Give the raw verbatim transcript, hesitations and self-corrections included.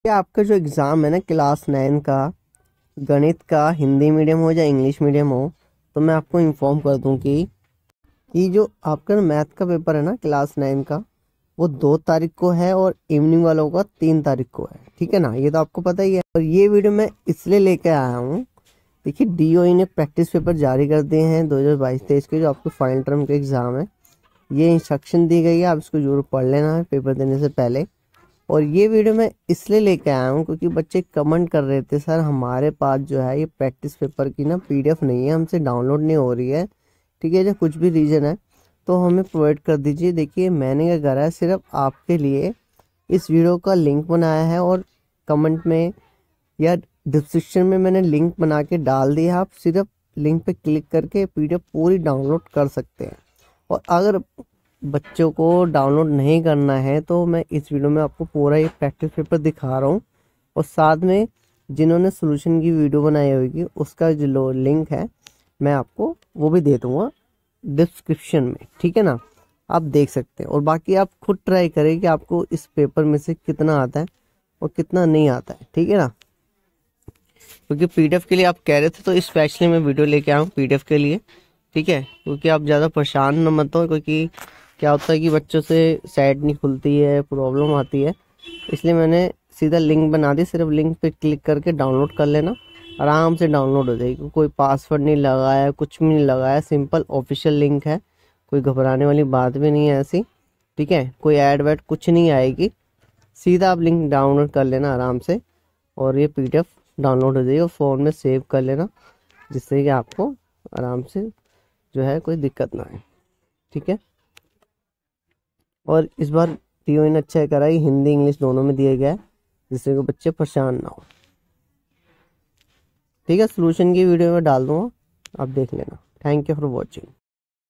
ये आपका जो एग्ज़ाम है ना क्लास नाइन का, गणित का, हिंदी मीडियम हो या इंग्लिश मीडियम हो, तो मैं आपको इन्फॉर्म कर दूं कि कि जो आपका मैथ का पेपर है ना क्लास नाइन का, वो दो तारीख को है और इवनिंग वालों का तीन तारीख को है। ठीक है ना, ये तो आपको पता ही है। और ये वीडियो मैं इसलिए लेके आया हूँ, देखिए डीओई ने प्रैक्टिस पेपर जारी कर दिए हैं दो हज़ार बाईस तेईस के, जो आपके फाइनल टर्म के एग्ज़ाम है। ये इंस्ट्रक्शन दी गई है, आप इसको जरूर पढ़ लेना है पेपर देने से पहले। और ये वीडियो मैं इसलिए लेके आया हूँ क्योंकि बच्चे कमेंट कर रहे थे, सर हमारे पास जो है ये प्रैक्टिस पेपर की ना पीडीएफ नहीं है, हमसे डाउनलोड नहीं हो रही है। ठीक है, जो कुछ भी रीज़न है तो हमें प्रोवाइड कर दीजिए। देखिए मैंने क्या करा है, सिर्फ आपके लिए इस वीडियो का लिंक बनाया है और कमेंट में या डिस्क्रिप्शन में मैंने लिंक बना के डाल दिया। आप सिर्फ लिंक पे क्लिक करके पीडीएफ पूरी डाउनलोड कर सकते हैं। और अगर बच्चों को डाउनलोड नहीं करना है तो मैं इस वीडियो में आपको पूरा ये प्रैक्टिस पेपर दिखा रहा हूँ, और साथ में जिन्होंने सोल्यूशन की वीडियो बनाई होगी उसका जो लिंक है मैं आपको वो भी दे दूँगा डिस्क्रिप्शन में। ठीक है ना, आप देख सकते हैं। और बाकी आप खुद ट्राई करें कि आपको इस पेपर में से कितना आता है और कितना नहीं आता है। ठीक है ना, क्योंकि पीडीएफ के लिए आप कह रहे थे तो स्पेशली मैं वीडियो लेके आया हूँ पीडीएफ के लिए। ठीक है, क्योंकि आप ज़्यादा परेशान न मत हो, क्योंकि क्या होता है कि बच्चों से साइट नहीं खुलती है, प्रॉब्लम आती है। इसलिए मैंने सीधा लिंक बना दी, सिर्फ लिंक पे क्लिक करके डाउनलोड कर लेना, आराम से डाउनलोड हो जाएगी। कोई पासवर्ड नहीं लगाया, कुछ भी नहीं लगाया, सिंपल ऑफिशियल लिंक है, कोई घबराने वाली बात भी नहीं है ऐसी। ठीक है, कोई ऐड वैड कुछ नहीं आएगी, सीधा आप लिंक डाउनलोड कर लेना आराम से और ये पीडीएफ डाउनलोड हो जाएगी और फ़ोन में सेव कर लेना, जिससे कि आपको आराम से जो है कोई दिक्कत ना आए। ठीक है, और इस बार टीओ ने अच्छा करा है, हिंदी इंग्लिश दोनों में दिया गया है, जिससे कि बच्चे परेशान ना हो। ठीक है, सोल्यूशन की वीडियो में डाल दूँगा, आप देख लेना। Thank you for watching.